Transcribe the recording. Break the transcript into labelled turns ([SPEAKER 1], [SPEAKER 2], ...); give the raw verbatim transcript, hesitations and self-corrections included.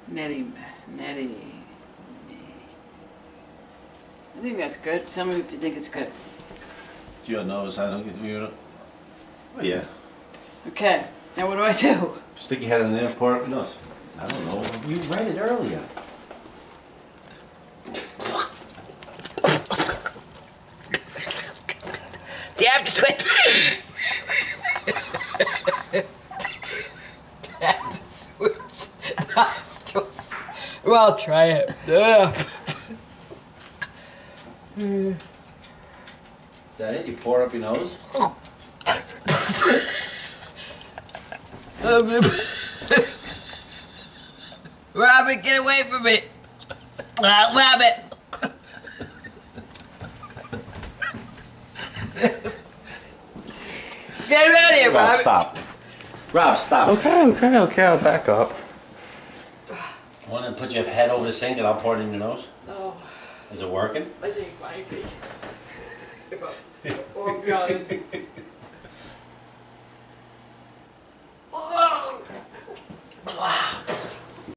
[SPEAKER 1] Neti, Neti. I think that's good. Tell me if you think it's good.
[SPEAKER 2] Your nose, I don't get you. Oh yeah.
[SPEAKER 1] Okay. Now what do I do?
[SPEAKER 2] Stick your head in there, pour up your nose. I don't know. You read it earlier.
[SPEAKER 1] Damn, sweat. Have to switch nostrils. Well, try it. Yeah.
[SPEAKER 2] Is that it? You pour up your nose?
[SPEAKER 1] Rabbit, get away from me! Uh, rabbit! Get him out of here,
[SPEAKER 2] Rob,
[SPEAKER 1] Rabbit!
[SPEAKER 2] stop. Rob, stop.
[SPEAKER 3] Okay, okay, okay, I'll back up.
[SPEAKER 2] Want to put your head over the sink and I'll pour it in your nose?
[SPEAKER 1] Oh,
[SPEAKER 2] Is it working?
[SPEAKER 1] I think it might be. Or I'm going.